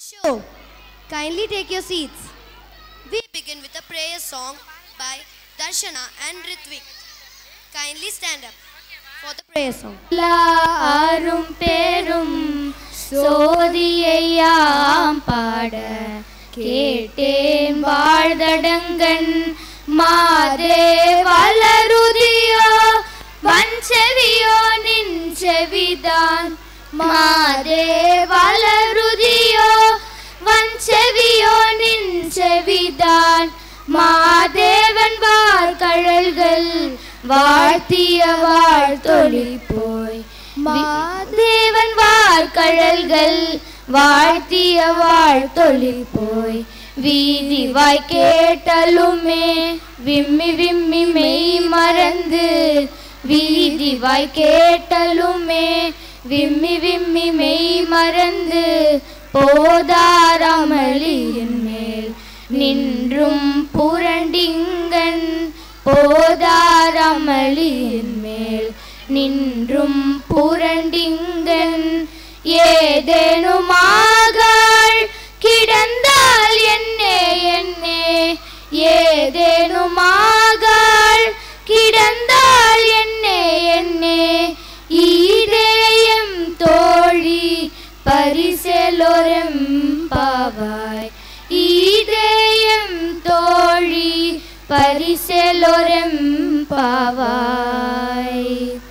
show. Kindly take your seats. We begin with a prayer song by Darshana and Ritvik. Kindly stand up for the prayer song. ஆரும் பெரும் சோதியையாம் பாட கேட்டேன் வாழ்தடங்கன் மாதே வளருதியோ வஞ்செவியோ நின்றெவிதான் மாதே வளருதியோ வஞ்செவியோ நின்றெவிதான் மாதேவன் வார்கழல்கள் வாழ்த்திய வாழ்த்தொழி போய் மாதேவன் வார்கழல்கள் வாழ்த்திய வாழ்த்தொழி போய் வீதி வாய் கேட்டலுமே விம்மி விம்மி மெய் மறந்து வீதி வாய் கேட்டலுமே விம்மி விம்மி மெய் மறந்து போதாரமளியின் மேல் நின்றும் புரண்டிங்கன் போதாரமளியின் மேல் நின்றும் புரண்டிங்கன் ஏதேனுமாகாள் கிடந்தால் என்னே என்னே ஏதேனுமாகாள் கிடந்தால் என்னே என்னே ஈதேயம் தோழி பரிசெலோரம் பாவாய் ஈதேயம் தோழி பரிசெலோரம் பாவாய்.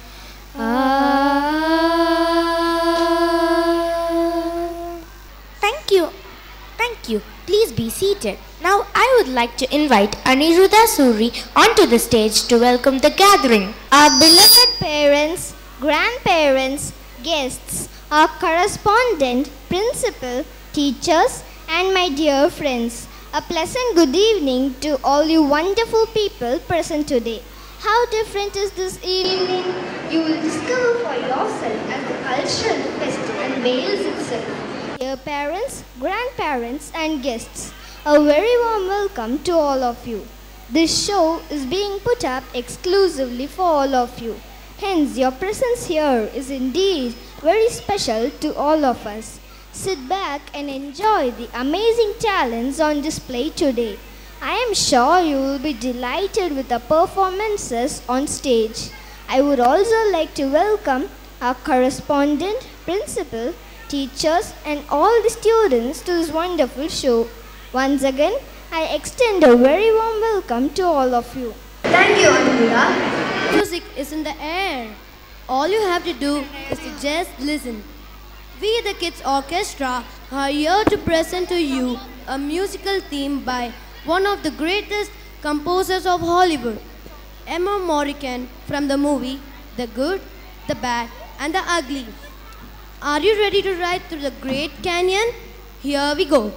Thank you. Please be seated. Now I would like to invite Aniruddha Suri onto the stage to welcome the gathering. Our beloved parents, grandparents, guests, our correspondent, principal, teachers, and my dear friends. A pleasant good evening to all you wonderful people present today. How different is this evening? You will discover for yourself as the cultural festival unveils itself. Dear parents, grandparents, and guests, a very warm welcome to all of you. This show is being put up exclusively for all of you. Hence, your presence here is indeed very special to all of us. Sit back and enjoy the amazing talents on display today. I am sure you will be delighted with the performances on stage. I would also like to welcome our correspondent, principal, teachers, and all the students to this wonderful show. Once again, I extend a very warm welcome to all of you. Thank you, Anura. Music is in the air. All you have to do is to just listen. We, the Kids Orchestra, are here to present to you a musical theme by one of the greatest composers of Hollywood, Emma Morricone, from the movie The Good, the Bad, and the Ugly. Are you ready to ride through the Great Canyon? Here we go.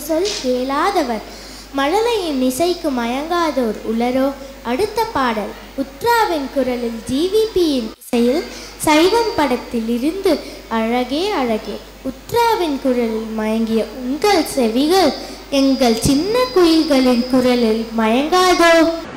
சொல் கேளாதவர். மழலையின் இசைக்கு மயங்காதோர் உளரோ. அடுத்த பாடல் உத்ராவின் குரலில் ஜிவிபியின் இசையில் சைவம் படத்தில் இருந்து அழகே அழகே. உத்ராவின் குரலில் மயங்கிய உங்கள் செவிகள் எங்கள் சின்ன குயில்களின் குரலில் மயங்காதோ?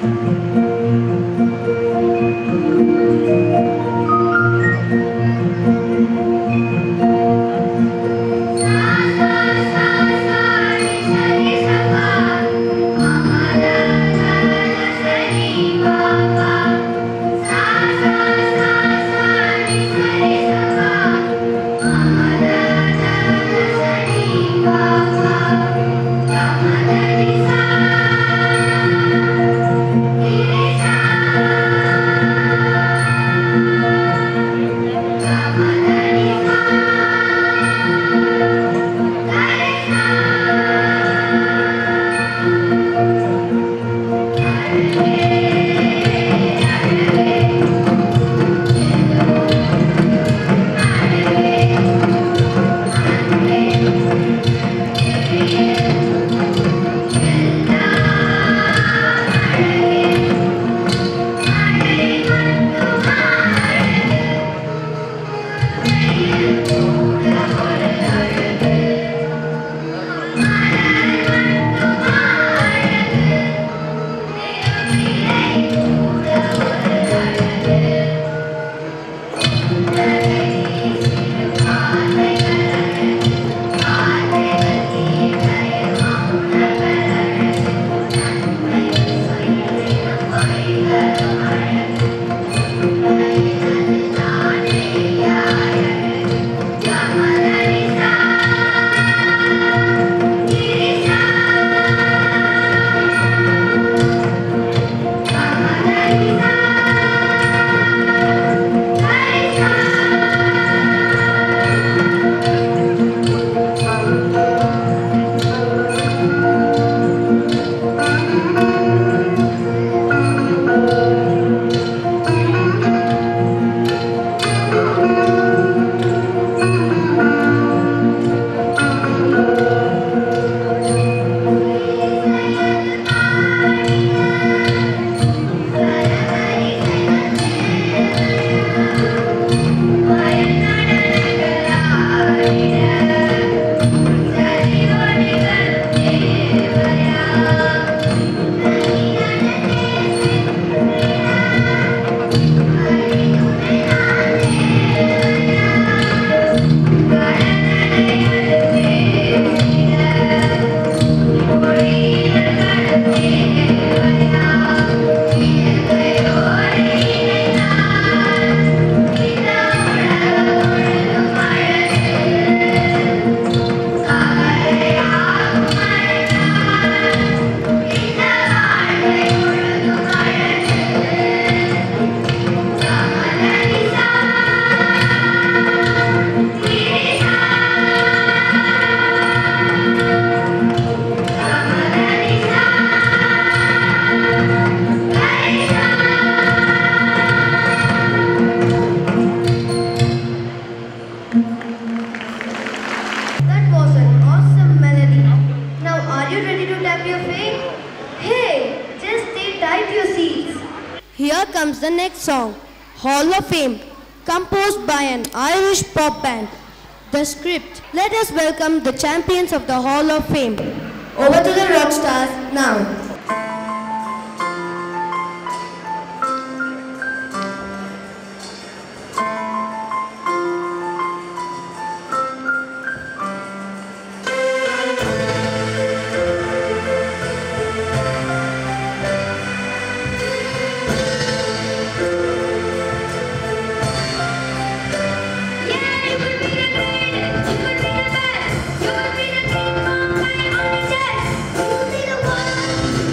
Here comes the next song, Hall of Fame, composed by an Irish pop band. The script. Let us welcome the champions of the Hall of Fame. Over to the rock stars now. You will be the king, my on the chest. You will be the one.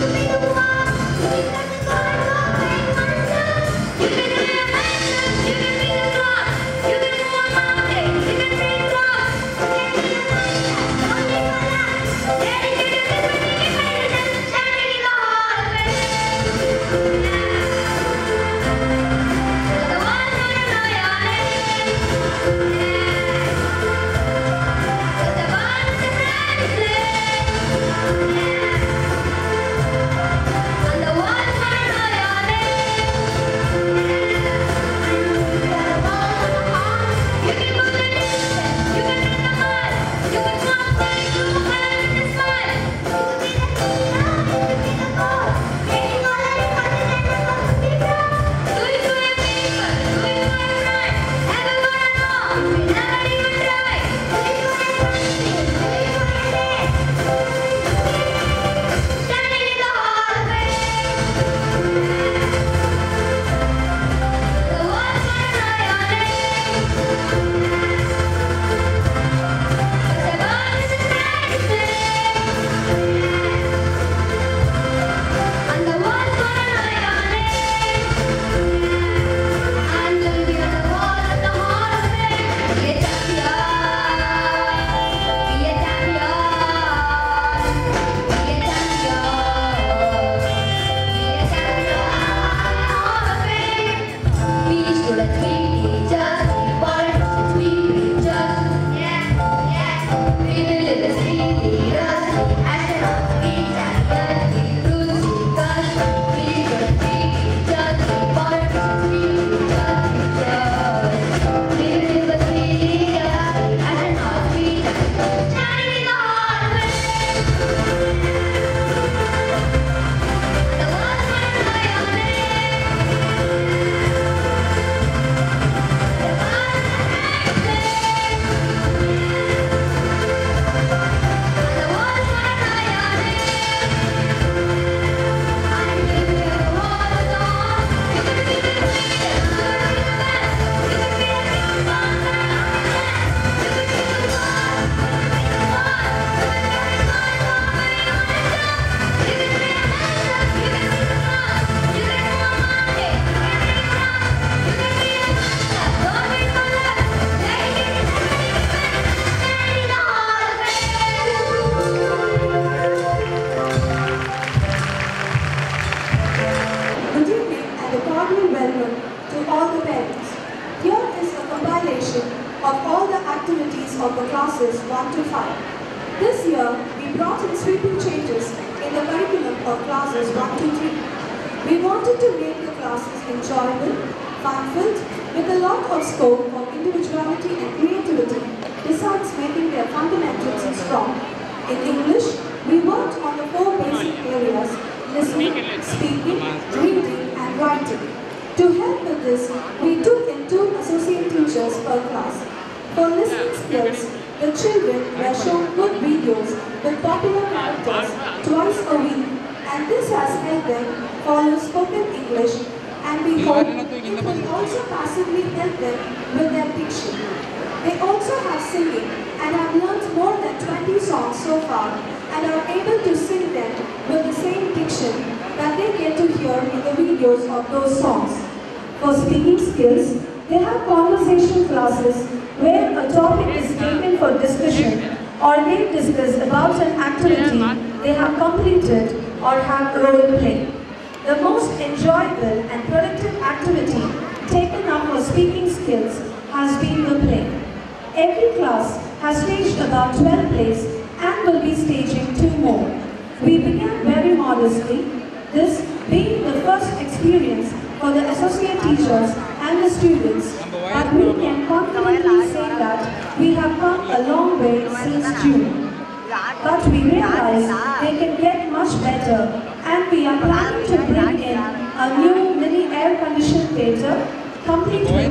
to all the parents. Here is a compilation of all the activities of the classes 1 to 5. This year, we brought in sweeping changes in the curriculum of classes 1 to 3. We wanted to make the classes enjoyable, fun-filled, with a lot of scope for individuality and creativity, besides making their fundamentals strong. In English, we worked on the 4 basic areas: listening, speaking, reading, and writing. To help with this, we took in 2 associate teachers per class. For listening skills, the children were shown good videos with popular characters twice a week, and this has helped them follow spoken English, and we hope it will also passively help them with their diction. They also have singing and have learnt more than 20 songs so far and are able to sing them with the same diction that they get to hear in the videos of those songs. For speaking skills, they have conversation classes where a topic is taken for discussion or they discuss about an activity they have completed or have role play. The most enjoyable and productive activity taken up for speaking skills has been the play. Every class has staged about 12 plays and will be staging 2 more. We began very modestly, this being the first experience for the associate teachers and the students, but we can confidently say that we have come a long way since June. But we realize they can get much better, and we are planning to bring in a new mini air-conditioned theatre complete with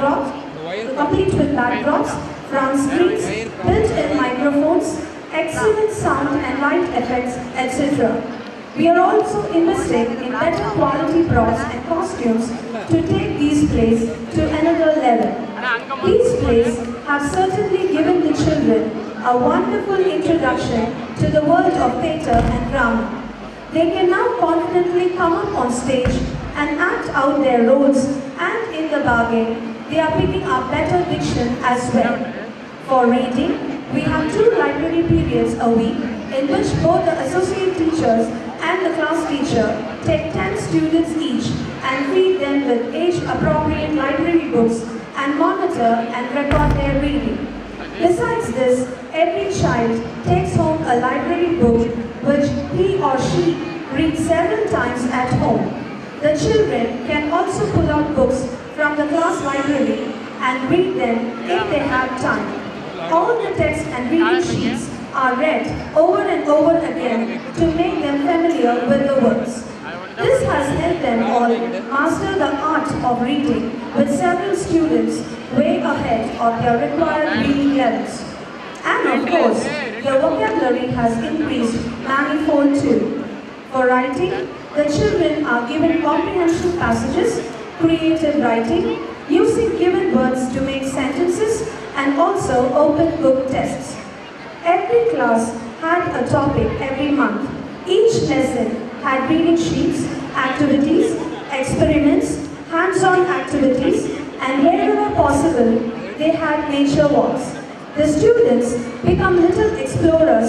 backdrops, front screens, built-in microphones, excellent sound and light effects, etc. We are also investing in better quality props and costumes to take these plays to another level. These plays have certainly given the children a wonderful introduction to the world of theatre and drama. They can now confidently come up on stage and act out their roles, and in the bargain, they are picking up better diction as well. For reading, we have 2 library periods a week in which both the associate teachers and the class teacher take 10 students each and feed them with age-appropriate library books and monitor and record their reading. Besides this, every child takes home a library book which he or she reads several times at home. The children can also pull out books from the class library and read them if they have time. All the text and reading sheets are read over and over again to make them familiar with the words. This has helped them all master the art of reading, with several students way ahead of their required reading levels. And of course, their vocabulary has increased manifold too. For writing, the children are given comprehension passages, creative writing, using given words to make sentences, and also open book tests. Every class had a topic every month. Each lesson had reading sheets, activities, experiments, hands-on activities, and wherever possible, they had nature walks. The students become little explorers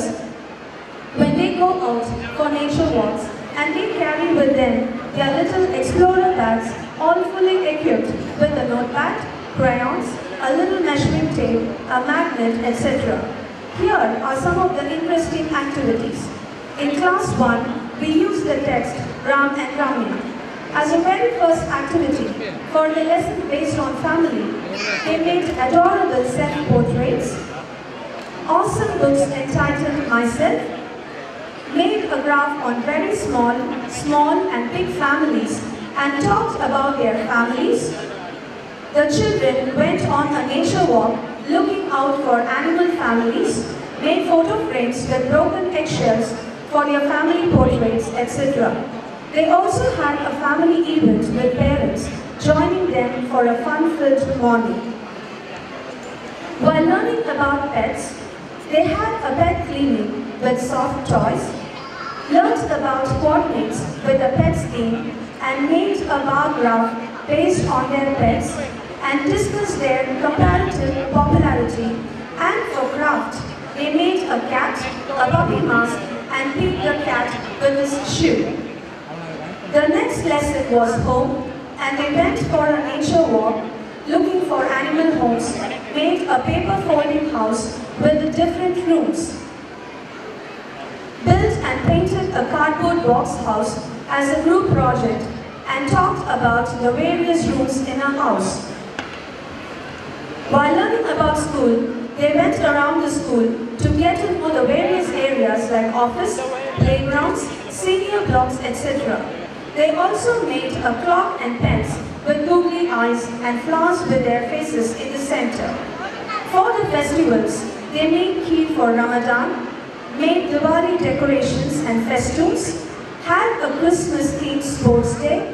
when they go out for nature walks, and they carry with them their little explorer bags all fully equipped with a notepad, crayons, a little measuring tape, a magnet, etc. Here are some of the interesting activities. In class 1, we use the text Ram and Ramya. As a very first activity for the lesson based on family, they made adorable self-portraits, awesome books entitled Myself, made a graph on very small and big families and talked about their families. The children went on a nature walk looking out for animal families, made photo frames with broken eggshells for their family portraits, etc. They also had a family event with parents, joining them for a fun-filled morning. While learning about pets, they had a pet cleaning with soft toys, learned about coordinates with a pets game, and made a bar graph based on their pets and discussed their comparative popularity. And for craft, they made a cat, a puppy mask, and picked the cat with his shoe. The next lesson was home, and they went for a nature walk looking for animal homes, made a paper folding house with different rooms, built and painted a cardboard box house as a group project, and talked about the various rooms in a house. While learning about school, they went around the school to get to know the various areas like office, playgrounds, senior blocks, etc. They also made a clock and pens with googly eyes and flowers with their faces in the center. For the festivals, they made kheer for Ramadan, made Diwali decorations and festoons, had a Christmas-themed sports day,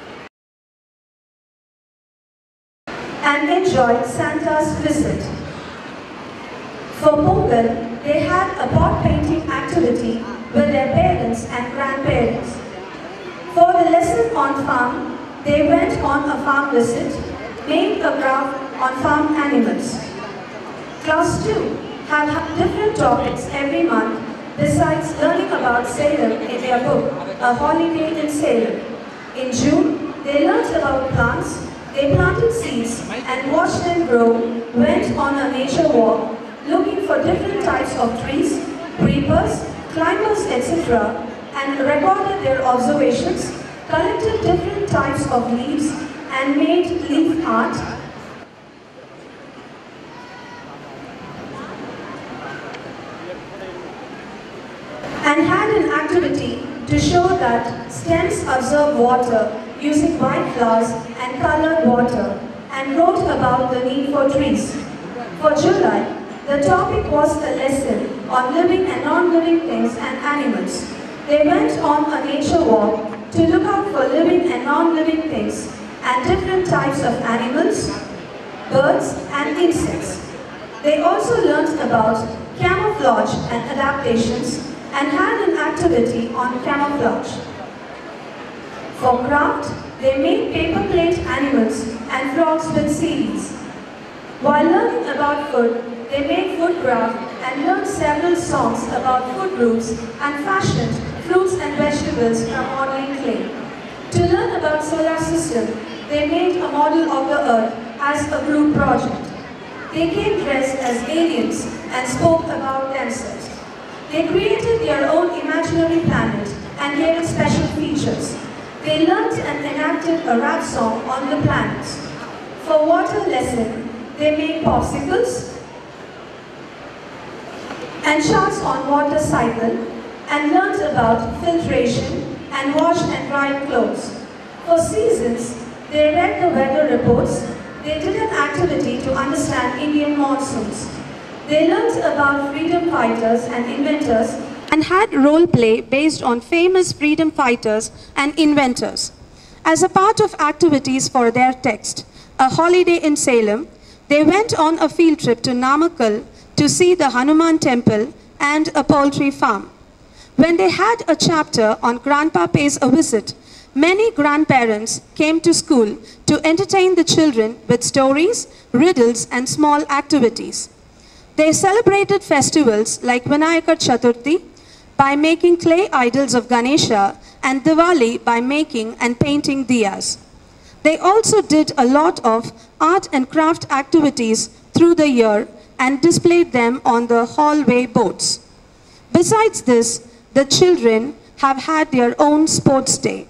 and enjoyed Santa's visit. For Pongal, they had a pot painting activity with their parents and grandparents. For the lesson on farm, they went on a farm visit, made a graph on farm animals. Class 2 have had different topics every month besides learning about Salem in their book, A Holiday in Salem. In June, they learned about plants, they planted seeds and watched them grow, went on a nature walk, looking for different types of trees, creepers, climbers, etc., and recorded their observations, collected different types of leaves, and made leaf art. And had an activity to show that stems absorb water using white flowers and colored water, and wrote about the need for trees. For July, the topic was a lesson on living and non-living things and animals. They went on a nature walk to look out for living and non-living things and different types of animals, birds and insects. They also learned about camouflage and adaptations and had an activity on camouflage. For craft, they made paper plate animals and frogs with seeds. While learning about food, they made food craft and learned several songs about food groups and fashioned fruits and vegetables from modeling clay. To learn about solar system, they made a model of the earth as a group project. They came dressed as aliens and spoke about themselves. They created their own imaginary planet and gave it special features. They learned and enacted a rap song on the planets. For water lesson, they made popsicles and charts on water cycle, and learned about filtration and washed and dried clothes. For seasons, they read the weather reports. They did an activity to understand Indian monsoons. They learned about freedom fighters and inventors and had role play based on famous freedom fighters and inventors. As a part of activities for their text, A Holiday in Salem, they went on a field trip to Namakkal to see the Hanuman temple and a poultry farm. When they had a chapter on Grandpa Pays a Visit, many grandparents came to school to entertain the children with stories, riddles, and small activities. They celebrated festivals like Vinayaka Chaturthi by making clay idols of Ganesha and Diwali by making and painting diyas. They also did a lot of art and craft activities through the year and displayed them on the hallway boards. Besides this, the children have had their own sports day.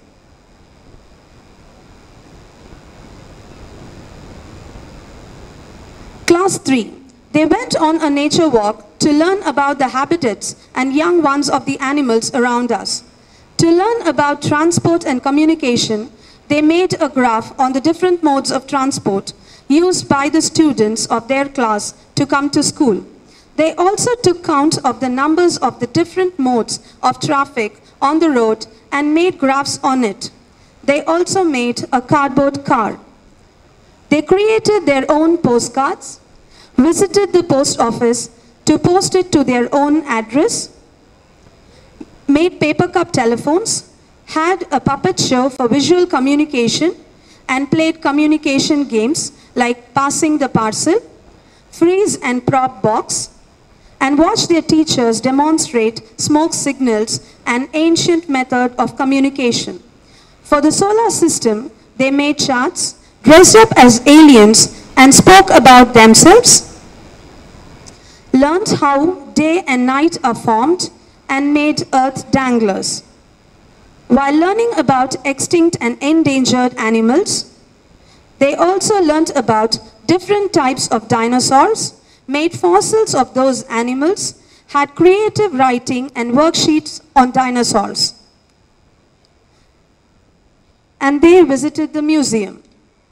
Class 3. They went on a nature walk to learn about the habitats and young ones of the animals around us. To learn about transport and communication, they made a graph on the different modes of transport used by the students of their class to come to school. They also took count of the numbers of the different modes of traffic on the road and made graphs on it. They also made a cardboard car. They created their own postcards, visited the post office to post it to their own address, made paper cup telephones, had a puppet show for visual communication, and played communication games like passing the parcel, freeze and prop box, and watched their teachers demonstrate smoke signals, an ancient method of communication. For the solar system, They made charts, dressed up as aliens, and spoke about themselves. Learned how day and night are formed, and made earth danglers. While learning about extinct and endangered animals, they also learned about different types of dinosaurs, made fossils of those animals, had creative writing and worksheets on dinosaurs. And they visited the museum.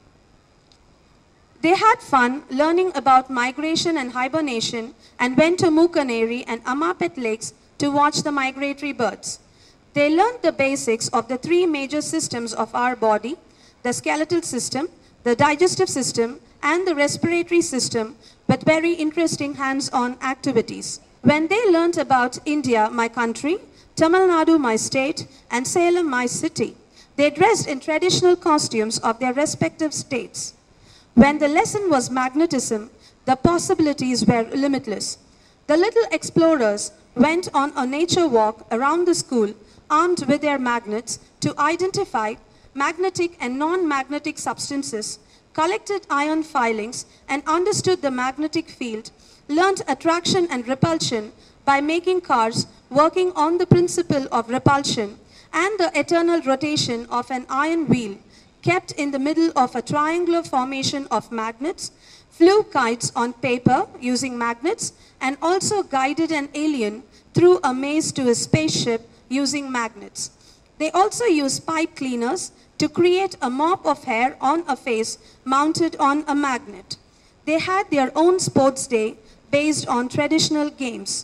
They had fun learning about migration and hibernation and went to Mookaneri and Amapet lakes to watch the migratory birds. They learned the basics of the three major systems of our body, the skeletal system, the digestive system, and the respiratory system, with very interesting hands-on activities. When they learned about India, my country, Tamil Nadu, my state, and Salem, my city, they dressed in traditional costumes of their respective states. When the lesson was magnetism, the possibilities were limitless. The little explorers went on a nature walk around the school armed with their magnets to identify magnetic and non-magnetic substances, collected ion filings, and understood the magnetic field, learned attraction and repulsion by making cars working on the principle of repulsion and the eternal rotation of an iron wheel kept in the middle of a triangular formation of magnets, flew kites on paper using magnets, and also guided an alien through a maze to a spaceship using magnets. They also used pipe cleaners to create a mop of hair on a face mounted on a magnet. They had their own sports day based on traditional games.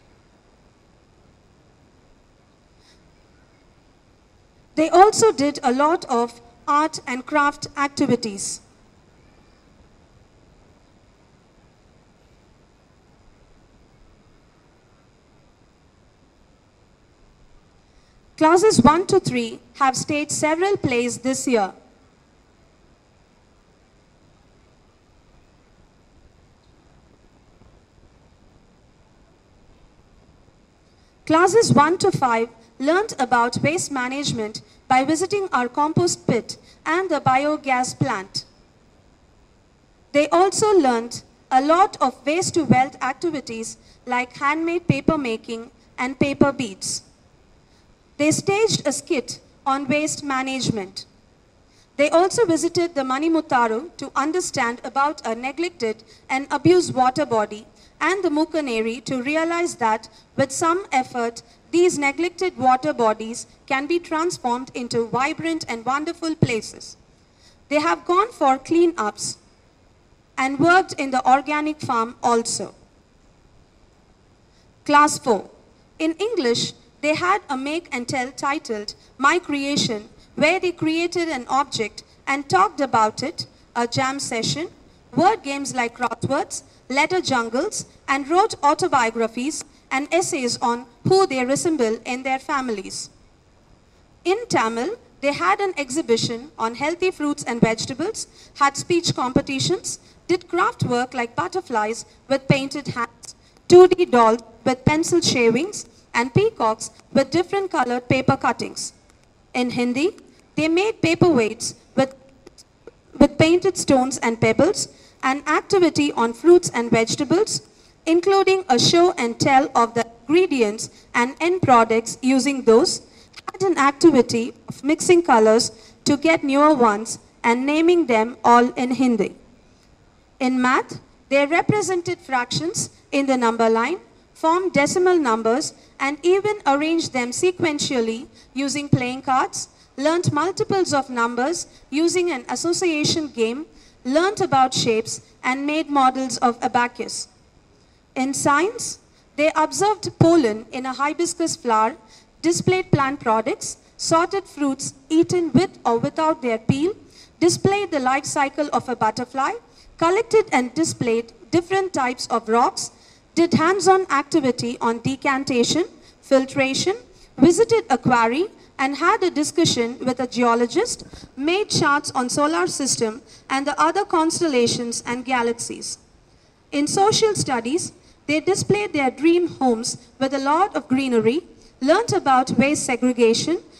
They also did a lot of art and craft activities. Classes 1 to 3 have staged several plays this year. Classes 1 to 5 learned about waste management by visiting our compost pit and the biogas plant. They also learned a lot of waste to wealth activities like handmade paper making and paper beads. They staged a skit on waste management. They also visited the Manimutaru to understand about a neglected and abused water body and the Mookaneri to realize that with some effort, these neglected water bodies can be transformed into vibrant and wonderful places. They have gone for clean-ups and worked in the organic farm also. Class 4. In English, they had a make and tell titled My Creation, where they created an object and talked about it, a jam session, word games like crosswords, letter jungles, and wrote autobiographies and essays on who they resemble in their families. In Tamil, they had an exhibition on healthy fruits and vegetables, had speech competitions, did craft work like butterflies with painted hands, 2D dolls with pencil shavings, and peacocks with different colored paper cuttings. In Hindi, they made paperweights with painted stones and pebbles, an activity on fruits and vegetables, including a show and tell of the ingredients and end products using those, had an activity of mixing colors to get newer ones and naming them all in Hindi. In math, they represented fractions in the number line, formed decimal numbers, and even arranged them sequentially using playing cards, learnt multiples of numbers using an association game, learnt about shapes, and made models of abacus. In science, they observed pollen in a hibiscus flower, displayed plant products, sorted fruits eaten with or without their peel, displayed the life cycle of a butterfly, collected and displayed different types of rocks, did hands-on activity on decantation, filtration, visited a quarry, and had a discussion with a geologist, made charts on solar system and the other constellations and galaxies. In social studies, they displayed their dream homes with a lot of greenery, learnt about waste segregation,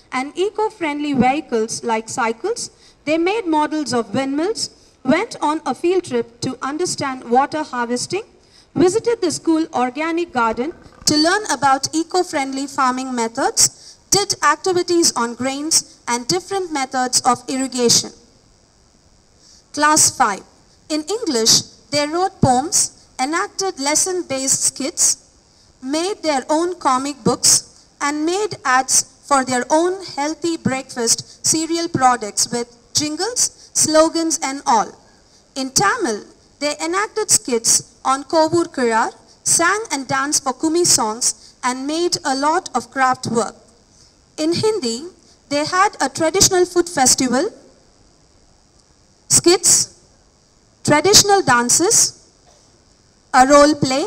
and eco-friendly vehicles like cycles. They made models of windmills, went on a field trip to understand water harvesting, visited the school organic garden to learn about eco-friendly farming methods, did activities on grains and different methods of irrigation. Class 5. In English, they wrote poems, enacted lesson-based skits, made their own comic books, and made ads for their own healthy breakfast cereal products with jingles, slogans and all. In Tamil, they enacted skits on Kovur Kirar, sang and danced for Kumi songs, and made a lot of craft work. In Hindi, they had a traditional food festival, skits, traditional dances, a role play,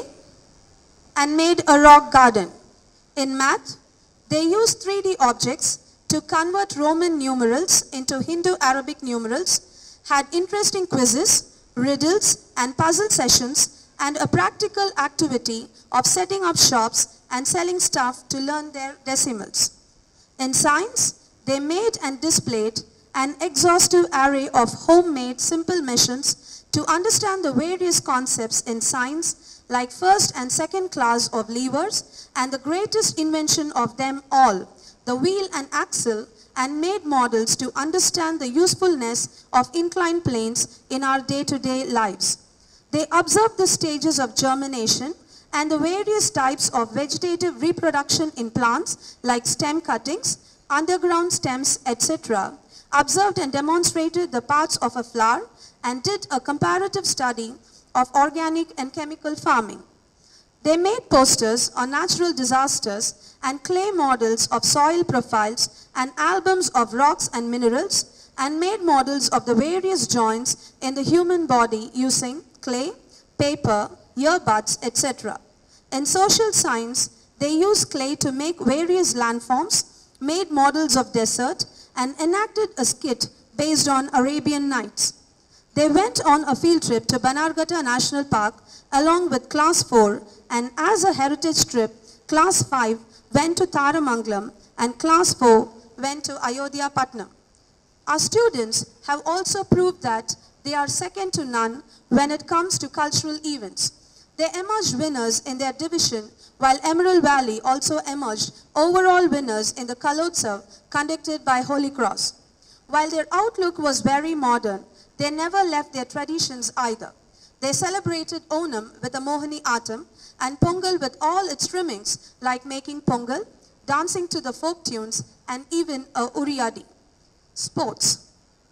and made a rock garden. In math, they used 3D objects to convert Roman numerals into Hindu-Arabic numerals, had interesting quizzes, riddles, and puzzle sessions, and a practical activity of setting up shops and selling stuff to learn their decimals. In science, they made and displayed an exhaustive array of homemade simple missions to understand the various concepts in science like first and second class of levers and the greatest invention of them all, the wheel and axle, and made models to understand the usefulness of inclined planes in our day-to-day lives. They observed the stages of germination and the various types of vegetative reproduction in plants like stem cuttings, underground stems, etc., observed and demonstrated the parts of a flower, and did a comparative study of organic and chemical farming. They made posters on natural disasters and clay models of soil profiles and albums of rocks and minerals, and made models of the various joints in the human body using clay, paper, earbuds, etc. In social science, they used clay to make various landforms, made models of desert, and enacted a skit based on Arabian Nights. They went on a field trip to Banarghata National Park along with Class 4, and as a heritage trip, Class 5 went to Taramangalam and Class 4 went to Ayodhya Patnam. Our students have also proved that they are second to none when it comes to cultural events. They emerged winners in their division, while Emerald Valley also emerged overall winners in the Kalotsav conducted by Holy Cross. While their outlook was very modern, they never left their traditions either. They celebrated Onam with a Mohini Atam and Pongal with all its trimmings like making Pongal, dancing to the folk tunes, and even a Uriyadi. Sports.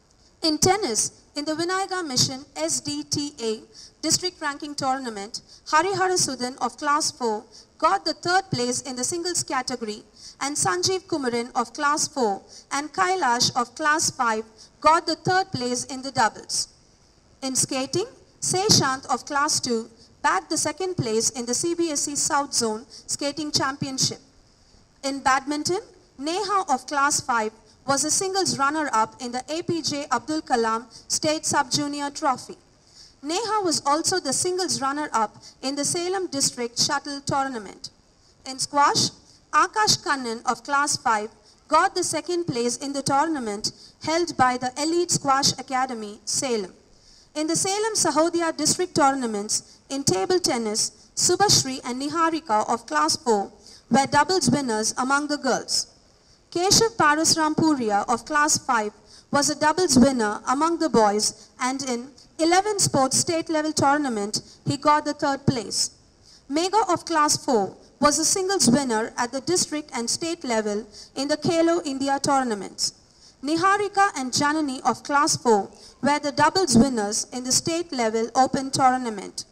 In tennis, in the Vinayaga Mission SDTA district ranking tournament, Harihara Sudan of Class 4 got the third place in the singles category, and Sanjeev Kumaran of Class 4 and Kailash of Class 5 got the third place in the doubles. In skating, Seshant of Class 2 bagged the second place in the CBSE South Zone Skating Championship. In badminton, Neha of Class 5 was a singles runner-up in the APJ Abdul Kalam State Sub-Junior Trophy. Neha was also the singles runner-up in the Salem District Shuttle Tournament. In squash, Akash Kannan of Class 5 got the second place in the tournament held by the Elite Squash Academy, Salem. In the Salem Sahodhya District Tournaments, in table tennis, Subhashri and Niharika of Class 4 were doubles winners among the girls. Keshav Parasram Puria of Class 5 was a doubles winner among the boys, and in 11 sports state level tournament, he got the third place. Mega of Class 4 was a singles winner at the district and state level in the Khelo India tournaments. Niharika and Janani of Class 4 were the doubles winners in the state level open tournament.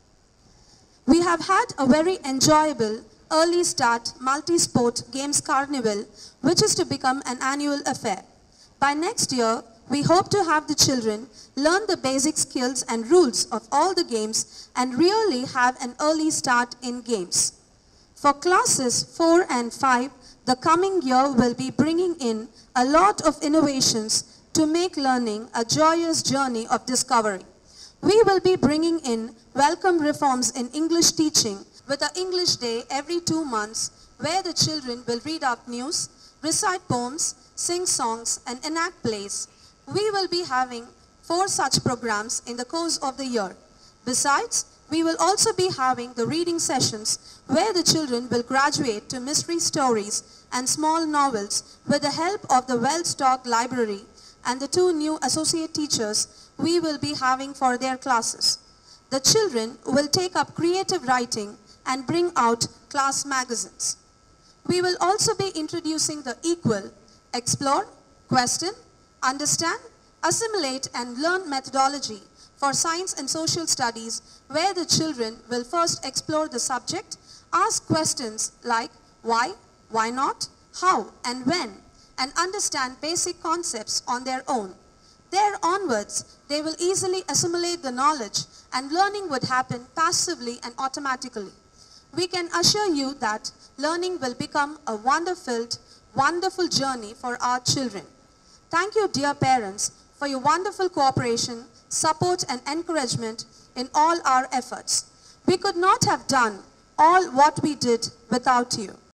We have had a very enjoyable early start multi-sport games carnival, which is to become an annual affair. By next year, we hope to have the children learn the basic skills and rules of all the games and really have an early start in games. For classes 4 and 5, the coming year will be bringing in a lot of innovations to make learning a joyous journey of discovery. We will be bringing in welcome reforms in English teaching with an English day every 2 months, where the children will read out news, recite poems, sing songs, and enact plays. We will be having 4 such programs in the course of the year. Besides, we will also be having the reading sessions where the children will graduate to mystery stories and small novels with the help of the well-stocked library and the 2 new associate teachers we will be having for their classes. The children will take up creative writing and bring out class magazines. We will also be introducing the equal, explore, question, understand, assimilate and learn methodology for science and social studies where the children will first explore the subject, ask questions like why not, how and when, and understand basic concepts on their own. There onwards, they will easily assimilate the knowledge and learning would happen passively and automatically. We can assure you that learning will become a wonderful journey for our children. Thank you, dear parents, for your wonderful cooperation, support and encouragement in all our efforts. We could not have done all what we did without you.